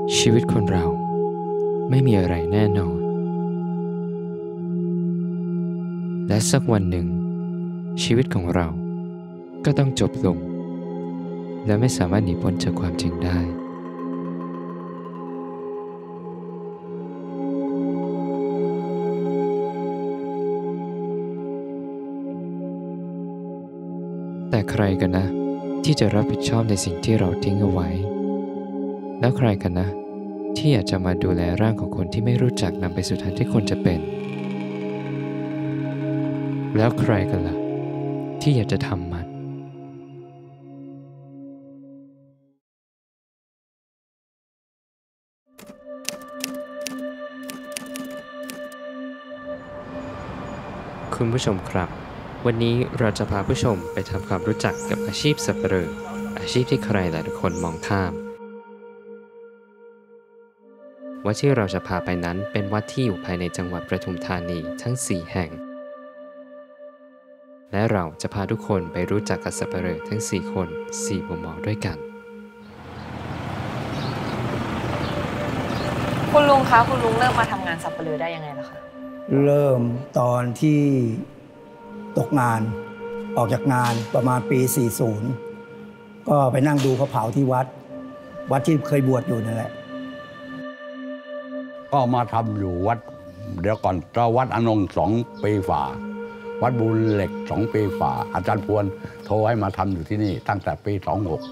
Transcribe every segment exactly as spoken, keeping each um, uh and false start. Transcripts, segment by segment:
ชีวิตคนเราไม่มีอะไรแน่นอนและสักวันหนึ่งชีวิตของเราก็ต้องจบลงและไม่สามารถหนีพ้นจากความจริงได้แต่ใครกันนะที่จะรับผิดชอบในสิ่งที่เราทิ้งเอาไว้แล้วใครกันนะที่อยากจะมาดูแลร่างของคนที่ไม่รู้จักนำไปสู่ทางที่ควรจะเป็นแล้วใครกันล่ะที่อยากจะทำมันคุณผู้ชมครับวันนี้เราจะพาผู้ชมไปทำความรู้จักกับอาชีพสับปะเหร่ออาชีพที่ใครหลายคนมองข้ามวัดที่เราจะพาไปนั้นเป็นวัดที่อยู่ภายในจังหวัดปทุมธานีทั้งสี่แห่งและเราจะพาทุกคนไปรู้จักกับสับปะเหร่อทั้งสี่คนสี่มุมมองด้วยกันคุณลุงคะคุณลุงเริ่มมาทำงานสับปะเหร่อได้ยังไงล่ะคะเริ่มตอนที่ตกงานออกจากงานประมาณปีสี่สิบก็ไปนั่งดูเขาเผาที่วัดวัดที่เคยบวชอยู่นั่นแหละก็มาทำอยู่วัดเดี๋ยวก่อนเราวัดอนงสองปีฝ่าวัดบุญเหล็กสองปีฝ่าอาจารย์พวนโทรให้มาทำอยู่ที่นี่ตั้งแต่ปีสองหก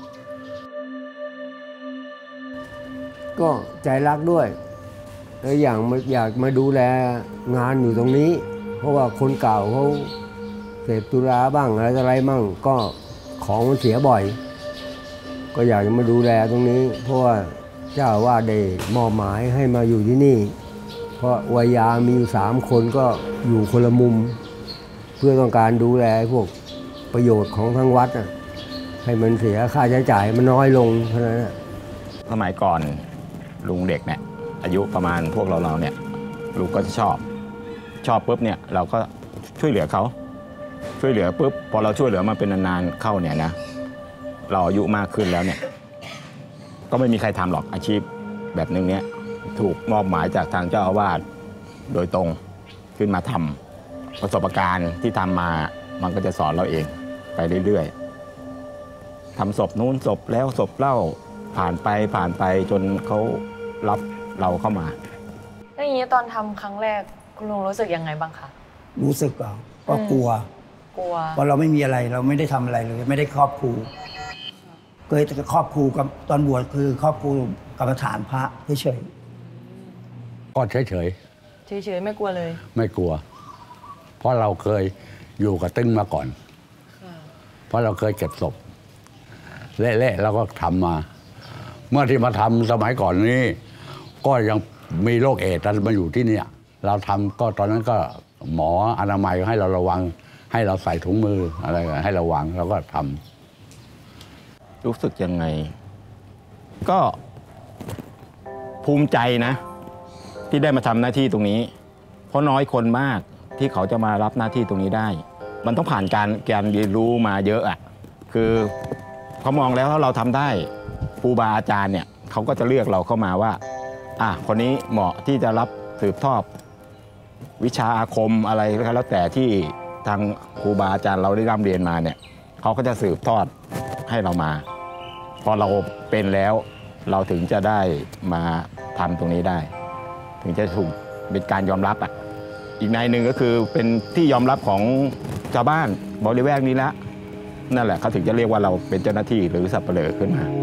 ก็ใจรักด้วยแล้วอย่างอยากมาดูแลงานอยู่ตรงนี้เพราะว่าคนเก่าเขาเสพตุลาบ้างอะไรอะไรมั่งก็ของมันเสียบ่อยก็อยากจะมาดูแลตรงนี้เพราะว่าเจ้าว่าได้มอบหมายให้มาอยู่ที่นี่เพราะวัยยามีอยู่สามคนก็อยู่คนละมุมเพื่อต้องการดูแลพวกประโยชน์ของทั้งวัดให้มันเสียค่าใช้จ่ายมันน้อยลงเท่านั้นสมัยก่อนลุงเด็กเนี่ยอายุประมาณพวกเราเราเนี่ยลุงก็จะชอบชอบปุ๊บเนี่ยเราก็ช่วยเหลือเขาช่วยเหลือปุ๊บพอเราช่วยเหลือมาเป็นนานๆเข้าเนี่ยนะเราอายุมากขึ้นแล้วเนี่ยก็ไม่มีใครทำหรอกอาชีพแบบนึงเนี้ยถูกมอบหมายจากทางเจ้าอาวาสโดยตรงขึ้นมาทำประสบการณ์ที่ทำมามันก็จะสอนเราเองไปเรื่อยๆทำศพนู้นศพแล้วศพเล่าผ่านไปผ่านไปจนเขารับเราเข้ามาแล้วอย่างนี้ตอนทำครั้งแรกคุณลุงรู้สึกยังไงบ้างคะรู้สึกอ่ะก็กลัวกลัวเพราะเราไม่มีอะไรเราไม่ได้ทำอะไรเลยไม่ได้ครอบครูเคยแต่ครอบครูกับตอนบวชคือครอบครูกรรมฐานพระเฉยก็เฉยเฉยเฉยเฉยไม่กลัวเลยไม่กลัวเพราะเราเคยอยู่กับตึ้งมาก่อนเพราะเราเคยเก็บศพเละๆเราก็ทำมาเมื่อที่มาทำสมัยก่อนนี้ก็ยังมีโรคเอดส์มาอยู่ที่นี่เราทำก็ตอนนั้นก็หมออนามัยให้เราระวังให้เราใส่ถุงมืออะไรให้ระวังเราก็ทำรู้สึกยังไงก็ภูมิใจนะที่ได้มาทำหน้าที่ตรงนี้เพราะน้อยคนมากที่เขาจะมารับหน้าที่ตรงนี้ได้มันต้องผ่านการการเรียนรู้มาเยอะอ่ะคือเขามองแล้วถ้าเราทำได้ครูบาอาจารย์เนี่ยเขาก็จะเลือกเราเข้ามาว่าอ่ะคนนี้เหมาะที่จะรับสืบทอดวิชาอาคมอะไรก็แล้วแต่ที่ทางครูบาอาจารย์เราได้ร่ำเรียนมาเนี่ยเขาก็จะสืบทอดให้เรามาพอเราเป็นแล้วเราถึงจะได้มาทำตรงนี้ได้ถึงจะถูกเป็นการยอมรับอ่ะอีกในหนึ่งก็คือเป็นที่ยอมรับของชาวบ้านบริเวณนี้ละนั่นแหละเขาถึงจะเรียกว่าเราเป็นเจ้าหน้าที่หรือสับปะเหร่อขึ้นมา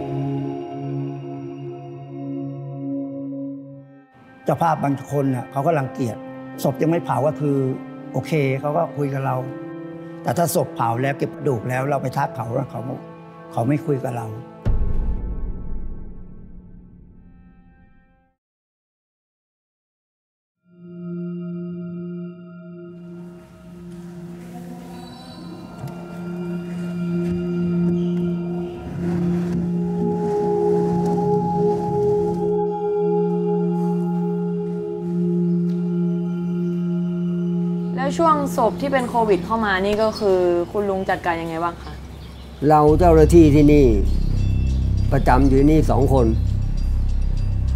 เจ้าภาพบางคนน่ะเขาก็รังเกียจศพยังไม่เผาก็คือโอเคเขาก็คุยกับเราแต่ถ้าศพเผาแล้วเก็บกระดูกแล้วเราไปทักเขาแล้วเขาเขาไม่คุยกับเราช่วงศพที่เป็นโควิดเข้ามานี่ก็คือคุณลุงจัดการยังไงบ้างคะเราเจ้าหน้าที่ที่นี่ประจำอยู่นี่สองคน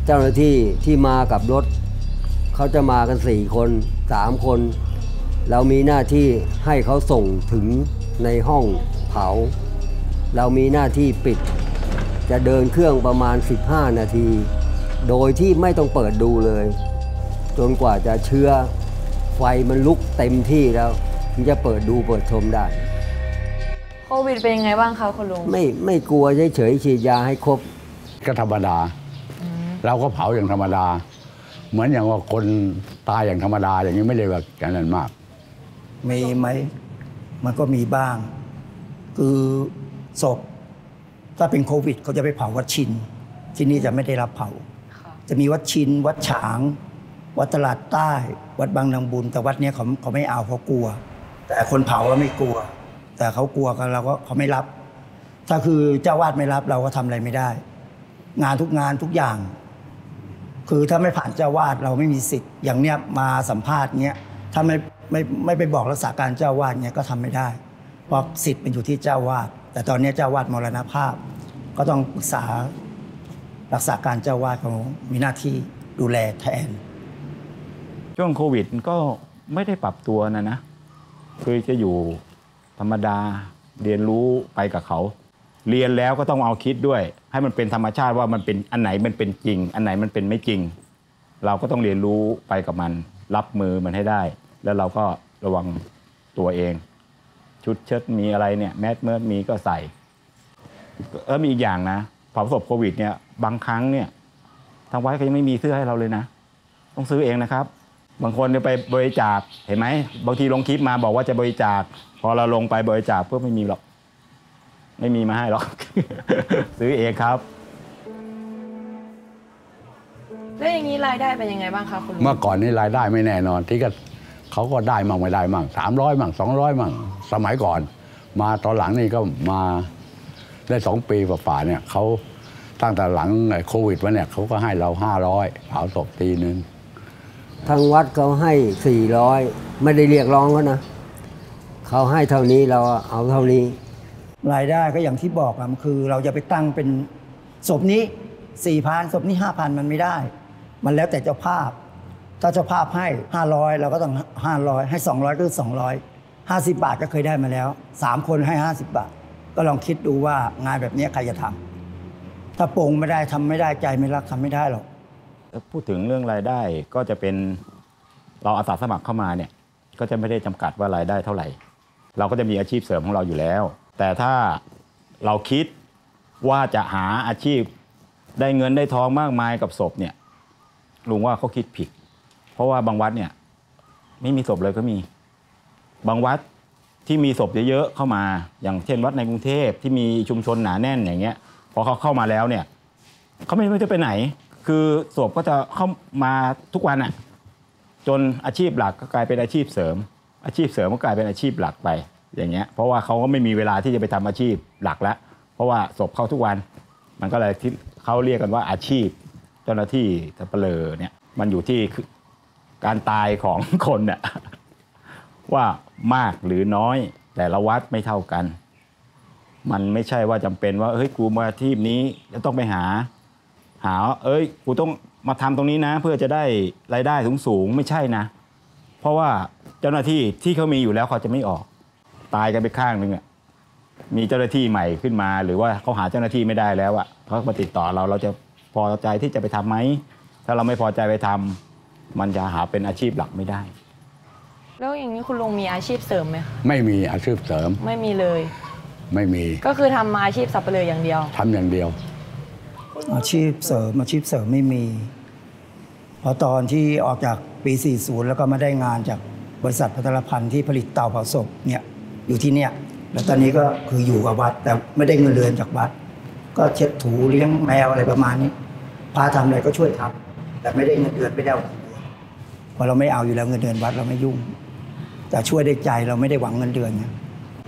เจ้าหน้าที่ที่มากับรถเขาจะมากันสี่คนสามคนเรามีหน้าที่ให้เขาส่งถึงในห้องเผาเรามีหน้าที่ปิดจะเดินเครื่องประมาณสิบห้านาทีโดยที่ไม่ต้องเปิดดูเลยจนกว่าจะเชื้อไฟมันลุกเต็มที่แล้วถึงจะเปิดดูเปิดชมได้โควิดเป็นยังไงบ้างคะคุณลุงไม่ไม่กลัวเฉยๆฉีดยาให้ครบก็ธรรมดาเราก็เผาอย่างธรรมดาเหมือนอย่างว่าคนตายอย่างธรรมดาอย่างนี้ไม่ได้ว่าอย่างนั้นมากมีไหมมันก็มีบ้าง คือศพถ้าเป็นโควิดเขาจะไปเผาวัดชินที่นี่จะไม่ได้รับเผาจะมีวัดชินวัดฉางวัดตลาดใต้วัดบางนางบุญแต่วัดนี้เขาเขาไม่เอาเขากลัวแต่คนเผาเราไม่กลัวแต่เขากลัวกันเราก็เขาไม่รับถ้าคือเจ้าวาดไม่รับเราก็ทำอะไรไม่ได้งานทุกงานทุกอย่างคือถ้าไม่ผ่านเจ้าวาดเราไม่มีสิทธิ์อย่างเนี้ยมาสัมภาษณ์เนี้ยถ้าไม่ไม่ไม่ไปบอกรักษาการเจ้าวาดเนี้ยก็ทำไม่ได้เพราะสิทธิ์เป็นอยู่ที่เจ้าวาดแต่ตอนนี้เจ้าวาดมรณภาพก็ต้องปรึกษารักษาการเจ้าวาดเขามีหน้าที่ดูแลแทนช่วงโควิดก็ไม่ได้ปรับตัวนะนะคือจะอยู่ธรรมดาเรียนรู้ไปกับเขาเรียนแล้วก็ต้องเอาคิดด้วยให้มันเป็นธรรมชาติว่ามันเป็นอันไหนมันเป็นจริงอันไหนมันเป็นไม่จริงเราก็ต้องเรียนรู้ไปกับมันรับมือมันให้ได้แล้วเราก็ระวังตัวเองชุดเชิ้ตมีอะไรเนี่ยแมสเมิร์ดมีก็ใส่แล้วมีอีกอย่างนะพอประสบโควิดเนี่ยบางครั้งเนี่ยทางวัดก็ยังไม่มีเสื้อให้เราเลยนะต้องซื้อเองนะครับบางคนเนี่ยไปบริจาคเห็นไหมบางทีลงคลิปมาบอกว่าจะบริจาคพอเราลงไปบริจาคเพื่อไม่มีหรอกไม่มีมาให้หรอก ซื้อเองครับแล้วอย่างนี้รายได้เป็นยังไงบ้างคะคุณลุงเมื่อก่อนนี้รายได้ไม่แน่นอนที่ก็เขาก็ได้มั่งไม่ได้มั่งสามร้อยมั่งสองร้อยมั่งสมัยก่อนมาตอนหลังนี่ก็มาได้สองปีฝ่าๆเนี่ยเขาตั้งแต่หลังโควิดมาเนี่ยเขาก็ให้เราห้าร้อยเผาศพทีนึงทางวัดเขาให้สี่ร้อยไม่ได้เรียกร้องเขานะเขาให้เท่านี้เราเอาเท่านี้รายได้ก็อย่างที่บอกอะคือเราจะไปตั้งเป็นศพนี้สี่พันศพนี้ห้าพันมันไม่ได้มันแล้วแต่เจ้าภาพถ้าเจ้าภาพให้ห้าร้อยเราก็ต้องห้าร้อยให้สองร้อยก็สองร้อยห้าสิบบาทก็เคยได้มาแล้วสามคนให้ห้าสิบบาทก็ลองคิดดูว่างานแบบนี้ใครจะทำถ้าโป่งไม่ได้ทำไม่ได้ใจไม่รักทำไม่ได้หรอกพูดถึงเรื่องรายได้ก็จะเป็นเราอาสาสมัครเข้ามาเนี่ยก็จะไม่ได้จำกัดว่ารายได้เท่าไหร่เราก็จะมีอาชีพเสริมของเราอยู่แล้วแต่ถ้าเราคิดว่าจะหาอาชีพได้เงินได้ทองมากมายกับศพเนี่ยลุงว่าเขาคิดผิดเพราะว่าบางวัดเนี่ยไม่มีศพเลยก็มีบางวัดที่มีศพเยอะๆเข้ามาอย่างเช่นวัดในกรุงเทพที่มีชุมชนหนาแน่นอย่างเงี้ยพอเขาเข้ามาแล้วเนี่ยเขาไม่ไม่ได้ไปไหนคือศพก็จะเข้ามาทุกวันอ่ะจนอาชีพหลักก็กลายเป็นอาชีพเสริมอาชีพเสริมก็กลายเป็นอาชีพหลักไปอย่างเงี้ยเพราะว่าเขาก็ไม่มีเวลาที่จะไปทำอาชีพหลักแล้วเพราะว่าศพเข้าทุกวันมันก็เลยที่เขาเรียกกันว่าอาชีพเจ้าหน้าที่สับเปลือเนี่ยมันอยู่ที่การตายของคนเนี่ยว่ามากหรือน้อยแต่ละวัดไม่เท่ากันมันไม่ใช่ว่าจำเป็นว่าเฮ้ยกูมาอาชีพนี้จะต้องไปหาหาเอ้ยกูต้องมาทำตรงนี้นะเพื่อจะได้รายได้สูงสูงไม่ใช่นะเพราะว่าเจ้าหน้าที่ที่เขามีอยู่แล้วเขาจะไม่ออกตายกันไปข้างนึงอ่ะมีเจ้าหน้าที่ใหม่ขึ้นมาหรือว่าเขาหาเจ้าหน้าที่ไม่ได้แล้วอ่ะเขามาติดต่อเราเราจะพอใจที่จะไปทำไหมถ้าเราไม่พอใจไปทำมันจะหาเป็นอาชีพหลักไม่ได้แล้วอย่างนี้คุณลุงมีอาชีพเสริมไหมไม่มีอาชีพเสริมไม่มีเลยไม่มีก็คือทำอาชีพสับเปลืออย่างเดียวทำอย่างเดียวอาชีพเสริมอาชีพเสริมไม่มีพอตอนที่ออกจากปีสี่สิบแล้วก็มาได้งานจากบริษัทพัฒนพันธ์ที่ผลิตเตาเผาศพเนี่ยอยู่ที่เนี่ยแล้วตอนนี้ก็คืออยู่กับวัดแต่ไม่ได้เงินเดือนจากวัดก็เช็ดถูเลี้ยงแมวอะไรประมาณนี้พาทำอะไรก็ช่วยทำแต่ไม่ได้เงินเดือนไม่ได้เพราะเราไม่เอาอยู่แล้วเงินเดือนวัดเราไม่ยุ่งแต่ช่วยได้ใจเราไม่ได้หวังเงินเดือนเนี่ย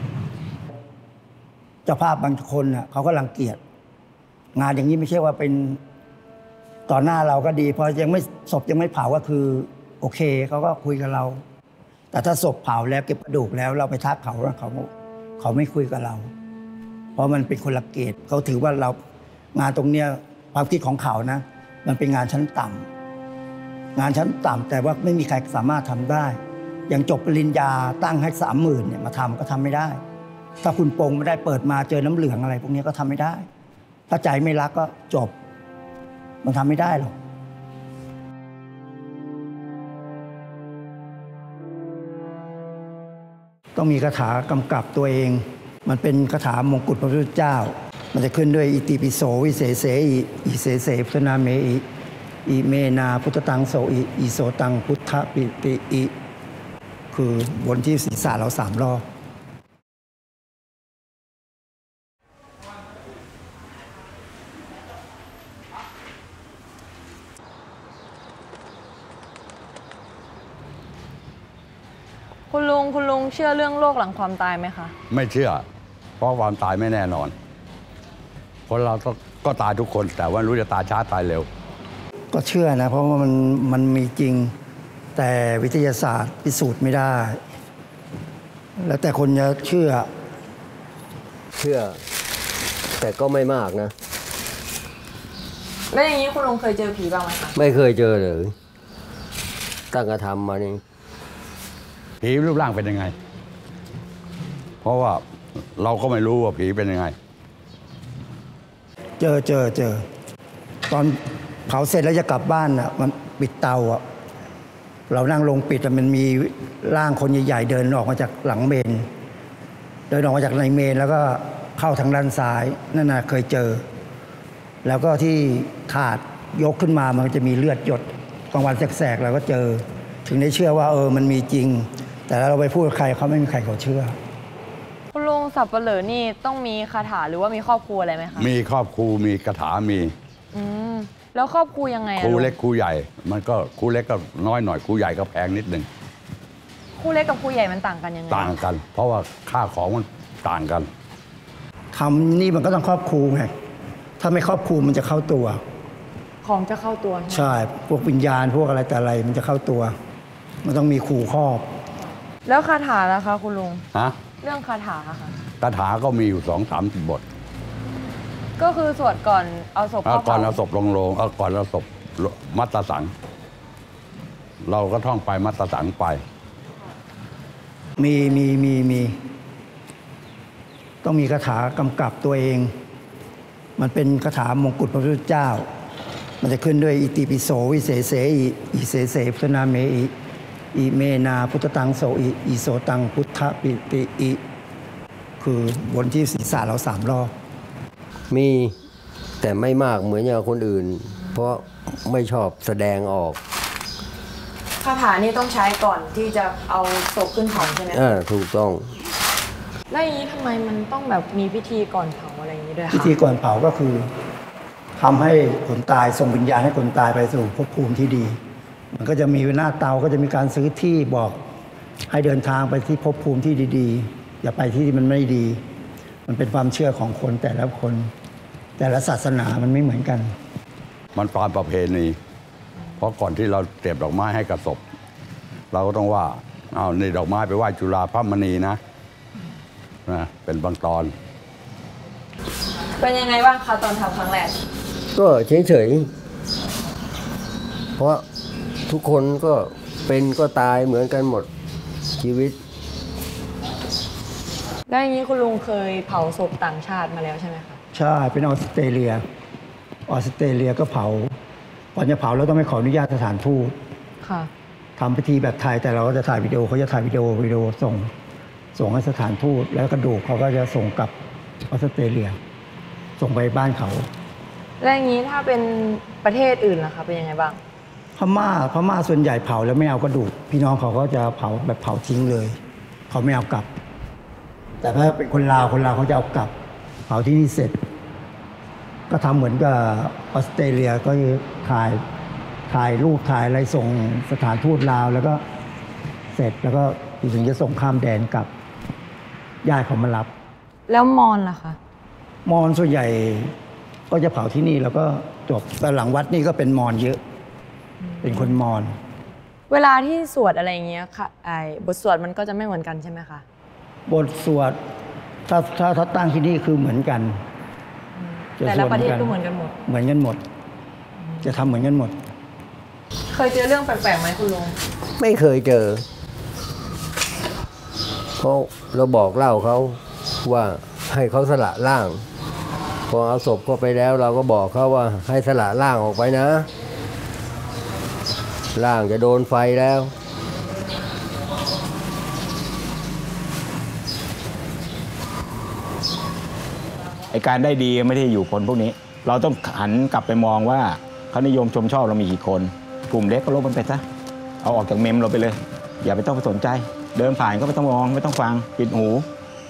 เจ้าภาพบางคนน่ะเขาก็รังเกียจงานอย่างนี้ไม่ใช่ว่าเป็นต่อหน้าเราก็ดีพอยังไม่ศพยังไม่เผาก็คือโอเคเขาก็คุยกับเราแต่ถ้าศพเผาแล้วเก็บกระดูกแล้วเราไปทักเขาแล้วเขาเขาไม่คุยกับเราเพราะมันเป็นคนละเกตเขาถือว่าเรางานตรงเนี้ยความคิดของเขานะมันเป็นงานชั้นต่ำงานชั้นต่ำแต่ว่าไม่มีใครสามารถทำได้อย่างจบปริญญาตั้งให้สามหมื่นเนี่ยมาทำก็ทำไม่ได้ถ้าคุณปงไม่ได้เปิดมาเจอน้ำเหลืองอะไรพวกนี้ก็ทำไม่ได้ถ้าใจไม่รักก็จบมันทำไม่ได้หรอกต้องมีคาถากำกับตัวเองมันเป็นคาถามงกุฎพระพุทธเจ้ามันจะขึ้นด้วยอิติปิโสวิเศษเสอิอิเสเสพุทธนาเมอิอิเมนาพุทธตังโสอิอิโสตังพุทธปิติอิคือบนที่ศีรษะเราสามรอบคุณลุงคุณลุงเชื่อเรื่องโลกหลังความตายไหมคะไม่เชื่อเพราะความตายไม่แน่นอนคนเราก็ตายทุกคนแต่ว่ารู้จะตายช้าตายเร็วก็เชื่อนะเพราะว่ามันมันมีจริงแต่วิทยาศาสตร์พิสูจน์ไม่ได้แล้วแต่คนจะเชื่อเชื่อแต่ก็ไม่มากนะแล้วอย่างนี้คุณลุงเคยเจอผีบ้างไหมคะไม่เคยเจอเลยตั้งกระทำมานี่ผีรูปร่างเป็นยังไงเพราะว่าเราก็ไม่รู้ว่าผีเป็นยังไงเจอเจอเจอตอนเผาเสร็จแล้วจะกลับบ้านอ่ะมันปิดเตาอ่ะเรานั่งลงปิดมันมีร่างคนใหญ่ๆเดินออกมาจากหลังเมนเดินออกมาจากในเมนแล้วก็เข้าทางด้านซ้ายนั่นน่ะเคยเจอแล้วก็ที่ถาดยกขึ้นมามันจะมีเลือดหยดกลางวันแสกๆเราก็เจอถึงได้เชื่อว่าเออมันมีจริงแต่เราไปพูดกับใครเขาไม่มีใครเขาเชื่อคุณลุงสับปะเหร่อนี่ต้องมีคาถาหรือว่ามีครอบครัวอะไรไหมคะมีครอบครูมีคาถามีอืมแล้วครอบครูยังไงครูเล็กครูใหญ่มันก็ครูเล็กก็น้อยหน่อยครูใหญ่ก็แพงนิดนึงครูเล็กกับครูใหญ่มันต่างกันยังไงต่างกันเพราะว่าค่าของมันต่างกันทำนี่มันก็ต้องครอบครูไงถ้าไม่ครอบครูมันจะเข้าตัวของจะเข้าตัวใช่พวกวิญญาณพวกอะไรแต่อะไรมันจะเข้าตัวมันต้องมีครูครอบแล้วคาถาล่ะคะคุณลุงฮะเรื่องคาถาค่ะคาถาก็มีอยู่สองสามสิบบทก็คือสวดก่อนเอาศพเข้าก่อนเอาศพลงโลงเอาก่อนเอาศพมัตตสังเราก็ท่องไปมัตตสังไปมีมีมีมีต้องมีคาถากำกับตัวเองมันเป็นคาถามงกุฎพระพุทธเจ้ามันจะขึ้นด้วยอิติปิโสวิเศษเสอิอิเสเสพุทธนาเมอิอิเมนาพุทธตังโสอิอิโสตังพุทธปิติอิคือบนที่ศีรษะเราสามรอบมีแต่ไม่มากเหมือนอย่างคนอื่นเพราะไม่ชอบแสดงออกคาถานี่ต้องใช้ก่อนที่จะเอาศพขึ้นเผาใช่ไหมอ่าถูกต้องแล้วอย่างนี้ทำไมมันต้องแบบมีพิธีก่อนเผาอะไรอย่างนี้ด้วยคะพิธีก่อนเผาก็คือทำให้คนตายส่งวิญญาณให้คนตายไปสู่ภพภูมิที่ดีมันก็จะมีหน้าเตาก็จะมีการซื้อที่บอกให้เดินทางไปที่ภพภูมิที่ดีๆอย่าไปที่มันไม่ดีมันเป็นความเชื่อของคนแต่ละคนแต่ละศาสนามันไม่เหมือนกันมันตามประเพณีเพราะก่อนที่เราเก็บดอกไม้ให้กับศพเราก็ต้องว่าอ้าวนี่ดอกไม้ไปไหว้จุฬาภมณีนะนะเป็นบางตอนเป็นยังไงบ้างคะตอนทำครั้งแรกก็เฉยๆเพราะทุกคนก็เป็นก็ตายเหมือนกันหมดชีวิตแล้วอย่างนี้คุณลุงเคยเผาศพต่างชาติมาแล้วใช่ไหมคะใช่เป็นออสเตรเลียออสเตรเลียก็เผาก่อนจะเผาเราต้องไปขออนุญาตสถานทูตค่ะทำพิธีแบบไทยแต่เราก็จะถ่ายวิดีโอเขาจะถ่ายวิดีโอวิดีโอส่งส่งให้สถานทูตแล้วกระดูกเขาก็จะส่งกลับออสเตรเลียส่งไปบ้านเขาแล้วอย่างนี้ถ้าเป็นประเทศอื่นล่ะคะเป็นยังไงบ้างพม่าพม่าส่วนใหญ่เผาแล้วไม่เอากระดูกพี่น้องเขาก็จะเผาแบบเผาทิ้งเลยเขาไม่เอากลับแต่ถ้าเป็นคนลาวคนลาวเขาจะเอากลับเผาที่นี่เสร็จก็ทำเหมือนกับออสเตรเลียก็ถ่ายถ่ายรูปถ่ายอะไรส่งสถานทูตลาวแล้วก็เสร็จแล้วก็ถึงจะส่งข้ามแดนกลับญาติเขามารับแล้วมอญล่ะคะมอญส่วนใหญ่ก็จะเผาที่นี่แล้วก็จบแต่หลังวัดนี่ก็เป็นมอญเยอะเป็นคนมอญเวลาที่สวดอะไรอย่างเงี้ยค่ะไอ้บทสวดมันก็จะไม่เหมือนกันใช่ไหมคะบทสวดถ้าถ้าถ้าตั้งที่นี่คือเหมือนกันแต่ละประเทศก็เหมือนกันหมดเหมือนกันหมดจะทำเหมือนกันหมดเคยเจอเรื่องแปลกๆไหมคุณลุงไม่เคยเจอเพราะเราบอกเล่าเขาว่าให้เขาสละร่าง พอเอาศพเข้าไปแล้วเราก็บอกเขาว่าให้สละร่างออกไปนะร่างจะโดนไฟแล้วไอการได้ดีไม่ได้อยู่คนพวกนี้ เราต้องหันกลับไปมองว่าเขานิยมชมชอบเรามีกี่คนกลุ่มเล็กก็ลบมันไปซะเอาออกจากเมมเราไปเลยอย่าไปต้องไปสนใจเดินผ่านก็ไม่ต้องมองไม่ต้องฟังปิดหู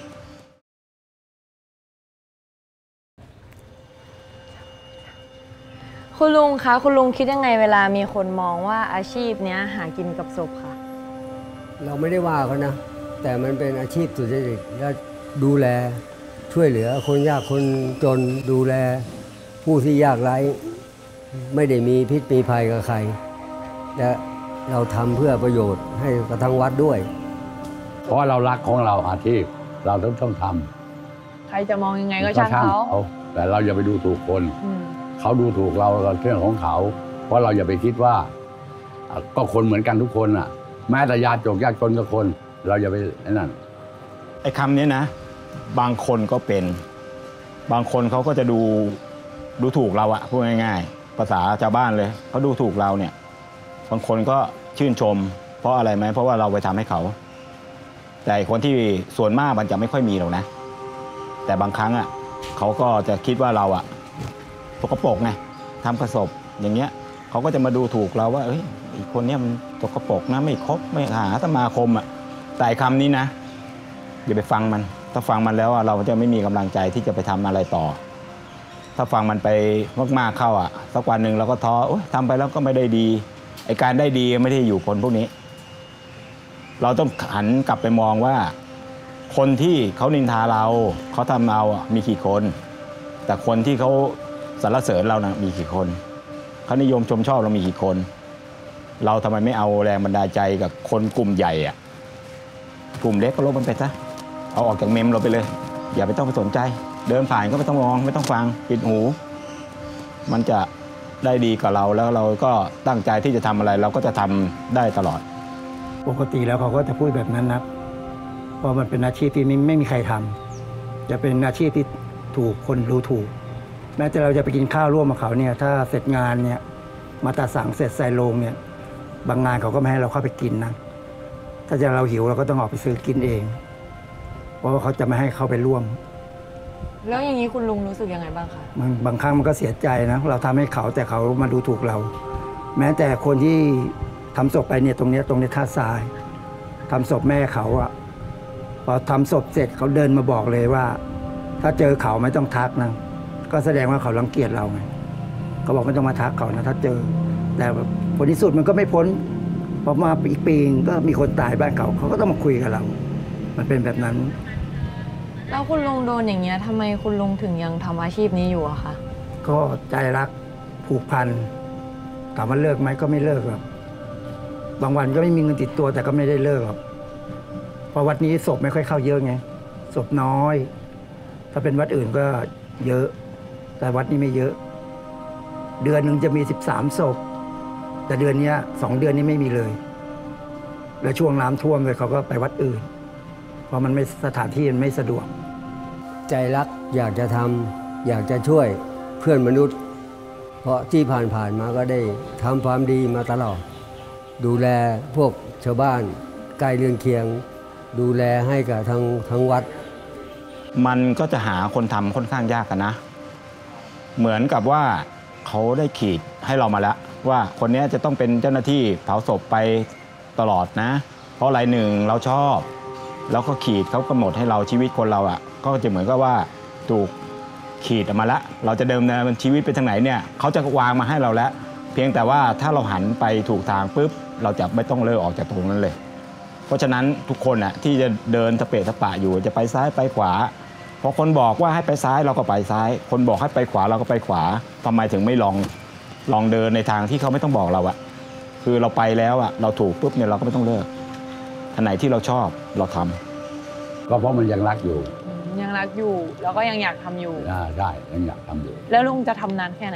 คุณลุงคะคุณลุงคิดยังไงเวลามีคนมองว่าอาชีพเนี้ยหากินกับศพค่ะเราไม่ได้ว่าเขานะแต่มันเป็นอาชีพสุจริตและดูแลช่วยเหลือคนยากคนจนดูแลผู้ที่ยากไร้ไม่ได้มีพิษมีภัยกับใครและเราทำเพื่อประโยชน์ให้กับทางวัดด้วยเพราะเรารักของเราอาชีพเราต้องต้องทำใครจะมองยังไงก็ช่างเขาแต่เราอย่าไปดูถูกคนเขาดูถูกเราเราเรื่องของเขาเพราะเราอย่าไปคิดว่าก็คนเหมือนกันทุกคนอ่ะแม้แต่ยากจนยากจนก็คนเราอย่าไปไอ้นั่นไอ้คำนี้นะบางคนก็เป็นบางคนเขาก็จะดูดูถูกเราอะพูดง่ายๆภาษาชาวบ้านเลยเขาดูถูกเราเนี่ยบางคนก็ชื่นชมเพราะอะไรไหมเพราะว่าเราไปทำให้เขาแต่คนที่ส่วนมากมันจะไม่ค่อยมีหรอกนะแต่บางครั้งอะเขาก็จะคิดว่าเราอะสกปรกไงทำกระสบอย่างเงี้ยเขาก็จะมาดูถูกเราว่าเอ้ยอีกคนเนี้ยมันสกปรกนะไม่ครบไม่หาสมาคมอะแต่คำนี้นะอย่าไปฟังมันถ้าฟังมันแล้วเราจะไม่มีกำลังใจที่จะไปทำอะไรต่อถ้าฟังมันไปมากๆเข้าอ่ะสักวันหนึ่งเราก็ท้อโอ๊ยทำไปแล้วก็ไม่ได้ดีไอ้การได้ดีไม่ได้อยู่คนพวกนี้เราต้องหันกลับไปมองว่าคนที่เขานินทาเราเขาทำเราอ่ะมีกี่คนแต่คนที่เขาสรรเสริญเรานะมีกี่คนเขานิยมชมชอบเรามีกี่คนเราทำไมไม่เอาแรงบันดาลใจกับคนกลุ่มใหญ่อ่ะกลุ่มเล็กก็ลบมันไปซะเอาออกจากเมมเราไปเลยอย่าไปต้องไปสนใจเดินผ่านก็ไม่ต้องมองไม่ต้องฟังปิดหูมันจะได้ดีกับเราแล้วเราก็ตั้งใจที่จะทำอะไรเราก็จะทำได้ตลอดปกติแล้วเขาก็จะพูดแบบนั้นนะเพราะมันเป็นอาชีพที่ไม่ไม่มีใครทำจะเป็นอาชีพที่ถูกคนดูถูกแม้แต่เราจะไปกินข้าวร่วมกับเขาเนี่ยถ้าเสร็จงานเนี่ยมาตัดสังเสร็จใส่โลงเนี่ยบางงานเขาก็ไม่ให้เราเข้าไปกินนะถ้าจะเราหิวเราก็ต้องออกไปซื้อกินเองเพราะว่าเขาจะไม่ให้เข้าไปร่วมแล้วอย่างนี้คุณลุงรู้สึกยังไงบ้างคะบางบางครั้งมันก็เสียใจนะเราทำให้เขาแต่เขามาดูถูกเราแม้แต่คนที่ทำศพไปเนี่ยตรงนี้ตรงนี้ท่าทรายทำศพแม่เขาอะพอทำศพเสร็จเขาเดินมาบอกเลยว่าถ้าเจอเขาไม่ต้องทักนะก็แสดงว่าเขารังเกียจเราไงเขาบอกไม่ต้องมาทักเขานะถ้าเจอแต่ผลที่สุดมันก็ไม่พ้นพอมาอีกปีก็มีคนตายบ้านเขาเขาก็ต้องมาคุยกับเรามันเป็นแบบนั้นแล้วคุณลุงโดนอย่างเงี้ยทำไมคุณลุงถึงยังทำอาชีพนี้อยู่อะคะก็ใจรักผูกพันถามว่าเลิกไหมก็ไม่เลิกหรอกบางวันก็ไม่มีเงินติดตัวแต่ก็ไม่ได้เลิกหรอกเพราะวัดนี้ศพไม่ค่อยเข้าเยอะไงศพน้อยถ้าเป็นวัดอื่นก็เยอะแต่วัดนี้ไม่เยอะเดือนหนึ่งจะมีสิบสามศพแต่เดือนนี้สองเดือนนี้ไม่มีเลยแล้วช่วงน้ำท่วมเลยเขาก็ไปวัดอื่นเพราะมันไม่สถานที่มันไม่สะดวกใจรักอยากจะทำอยากจะช่วยเพื่อนมนุษย์เพราะที่ผ่านๆมาก็ได้ทำความดีมาตลอดดูแลพวกชาวบ้านใกล้เรือนเคียงดูแลให้กับทางทางวัดมันก็จะหาคนทำค่อนข้างยากกันนะเหมือนกับว่าเขาได้ขีดให้เรามาแล้วว่าคนนี้จะต้องเป็นเจ้าหน้าที่เผาศพไปตลอดนะเพราะอะไรหนึ่งเราชอบแล้วก็ขีดเขากำหนดให้เราชีวิตคนเราอ่ะก็จะเหมือนกับว่าถูกขีดออกมาแล้วเราจะเดิมเนินชีวิตไปทางไหนเนี่ยเขาจะวางมาให้เราแล้วเพียงแต่ว่าถ้าเราหันไปถูกทางปุ๊บเราจะไม่ต้องเลิกออกจากตรงนั้นเลยเพราะฉะนั้นทุกคนอ่ะที่จะเดินตะเปะตะปะอยู่จะไปซ้ายไปขวาพอคนบอกว่าให้ไปซ้ายเราก็ไปซ้ายคนบอกให้ไปขวาเราก็ไปขวาทำไมถึงไม่ลองลองเดินในทางที่เขาไม่ต้องบอกเราอะคือเราไปแล้วอะเราถูกปุ๊บเนี่ยเราก็ไม่ต้องเลิกอันไหนที่เราชอบเราทำก็เพราะมันยังรักอยู่ยังรักอยู่แล้วก็ยังอยากทำอยู่ใช่ยังอยากทำอยู่แล้วลุงจะทำนานแค่ไหน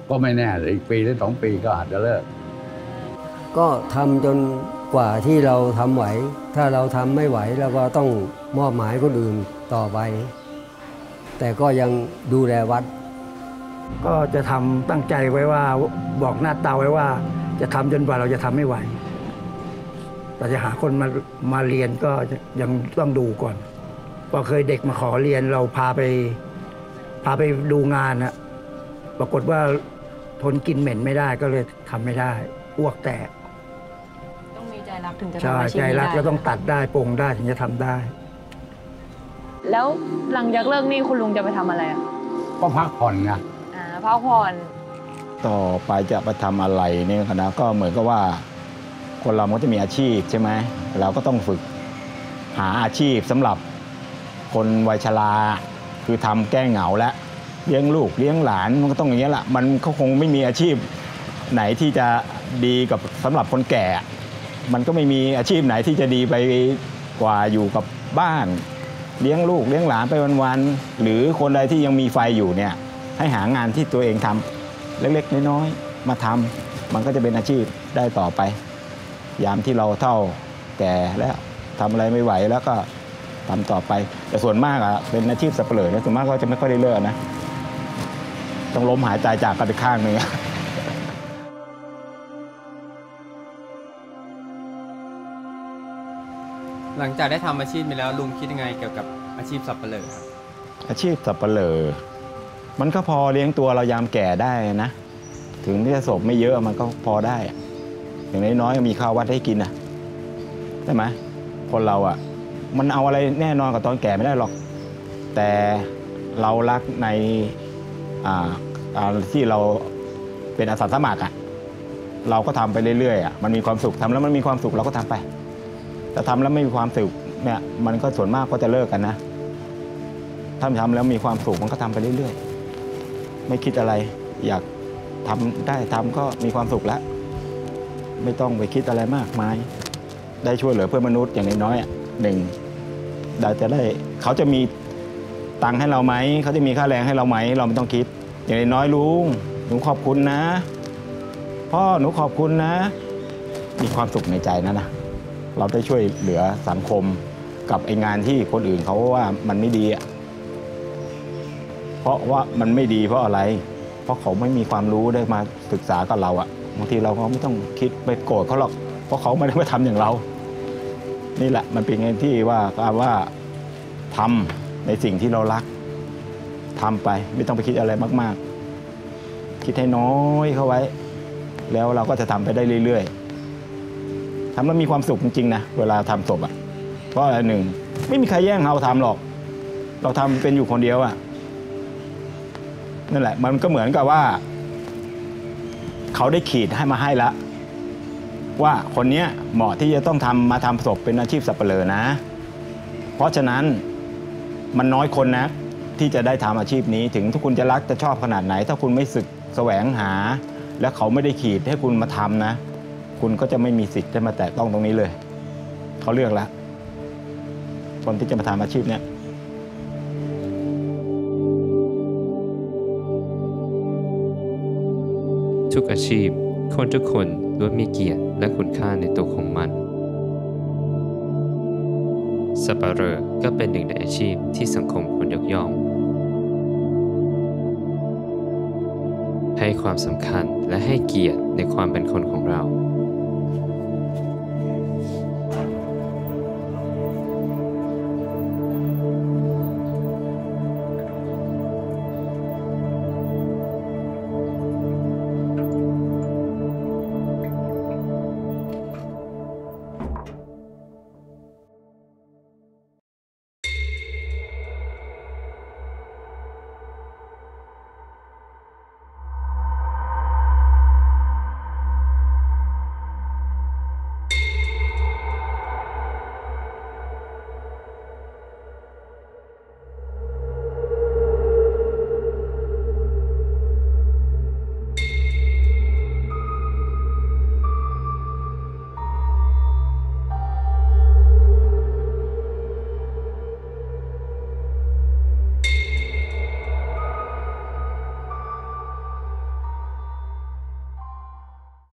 ก็ไม่แน่อีกปีหรือสองปีก็อาจจะเลิกก็ทำจนกว่าที่เราทำไหว ถ้าเราทำไม่ไหวเราก็ต้องมอบหมายคนอื่นต่อไป แต่ก็ยังดูแลวัดก็จะทำตั้งใจไว้ว่าบอกหน้าตาไว้ว่าจะทำจนกว่าเราจะทำไม่ไหว แต่จะหาคนมามาเรียนก็ยังต้องดูก่อนพอเคยเด็กมาขอเรียนเราพาไปพาไปดูงานนะปรากฏว่าทนกินเหม็นไม่ได้ก็เลยทำไม่ได้อ้วกแตกต้องมีใจรักถึงจะใช่ทำอาชีพใจนี้รักได้ก็ต้องตัดได้โปรงได้ถึงจะทำได้แล้วหลังจากเลิกนี่คุณลุงจะไปทำอะไรอ่ะก็พักผ่อนไงอ่าพักผ่อนต่อไปจะไปทำอะไรเนี่ยนะก็เหมือนกับว่าคนเรามันก็จะมีอาชีพใช่ไหมเราก็ต้องฝึกหาอาชีพสำหรับคนวัยชราคือทำแก้เหงาและเลี้ยงลูกเลี้ยงหลานมันก็ต้องอย่างนี้ยแหละมันก็คงไม่มีอาชีพไหนที่จะดีกับสำหรับคนแก่ มันก็ไม่มีอาชีพไหนที่จะดีไปกว่าอยู่กับบ้านเลี้ยงลูกเลี้ยงหลานไปวันๆหรือคนใดที่ยังมีไฟอยู่เนี่ยให้หางานที่ตัวเองทำเล็กๆน้อยๆมาทำมันก็จะเป็นอาชีพได้ต่อไปยามที่เราเฒ่าแก่แล้วทำอะไรไม่ไหวแล้วก็ทำต่อไปแต่ส่วนมากอะเป็นอาชีพสับเปลือกนะส่วนมากก็จะไม่ค่อยได้เลิกนะต้องล้มหายใจจากกันไปข้างหนึ่งหลังจากได้ทำอาชีพนี้แล้วลุงคิดยังไงเกี่ยวกับอาชีพสับปะเลอครับอาชีพสับปะเลอมันก็พอเลี้ยงตัวเรายามแก่ได้นะถึงที่จะศพไม่เยอะมันก็พอได้อะอย่างน้อยๆมีข้าววัดให้กินนะใช่ไหมคนเราอ่ะมันเอาอะไรแน่นอนกับตอนแก่ไม่ได้หรอกแต่เรารักในอ่าอ่าที่เราเป็นอาสาสมัครอ่ะเราก็ทำไปเรื่อยๆอ่ะมันมีความสุขทำแล้วมันมีความสุขเราก็ทำไปแต่ทำแล้วไม่มีความสุขเนี่ยมันก็ส่วนมากก็จะเลิกกันนะถ้าทำแล้วมีความสุขมันก็ทำไปเรื่อยๆไม่คิดอะไรอยากทำได้ทำก็มีความสุขแล้วไม่ต้องไปคิดอะไรมากมายได้ช่วยเหลือเพื่อนมนุษย์อย่างน้อยๆหนึ่งเราจะได้เขาจะมีตังค์ให้เราไหมเขาจะมีค่าแรงให้เราไหมเราไม่ต้องคิดอย่างน้อยๆลุงหนูขอบคุณนะพ่อหนูขอบคุณนะมีความสุขในใจนะนะเราได้ช่วยเหลือสังคมกับไอ้งานที่คนอื่นเขาว่ามันไม่ดีอ่ะเพราะว่ามันไม่ดีเพราะอะไรเพราะเขาไม่มีความรู้ได้มาศึกษากับเราอ่ะบางทีเราก็ไม่ต้องคิดไปโกรธเขาหรอกเพราะเขาไม่ได้มาทำอย่างเรานี่แหละมันเป็นไงที่ว่าว่าทำในสิ่งที่เรารักทำไปไม่ต้องไปคิดอะไรมากๆคิดให้น้อยเข้าไว้แล้วเราก็จะทำไปได้เรื่อยๆทำแล้วมีความสุขจริงๆนะเวลาทำศพอ่ะเพราะอะไรหนึ่งไม่มีใครแย่งเราทำหรอกเราทำเป็นอยู่คนเดียวอ่ะนั่นแหละมันก็เหมือนกับว่าเขาได้ขีดให้มาให้แล้วว่าคนนี้เหมาะที่จะต้องทำมาทำศพเป็นอาชีพสับปะเลอนะ เพราะฉะนั้นมันน้อยคนนะที่จะได้ทำอาชีพนี้ถึงทุกคุณจะรักจะชอบขนาดไหนถ้าคุณไม่สึกแสวงหาและเขาไม่ได้ขีดให้คุณมาทำนะคุณก็จะไม่มีสิทธิ์ได้มาแตะต้องตรงนี้เลยเขาเลือกแล้วคนที่จะมาทำอาชีพเนี้ยทุกอาชีพคนทุกคนล้วนมีเกียรติและคุณค่าในตัวของมันสับปะเหร่อก็เป็นหนึ่งในอาชีพที่สังคมควรยกย่องให้ความสำคัญและให้เกียรติในความเป็นคนของเรา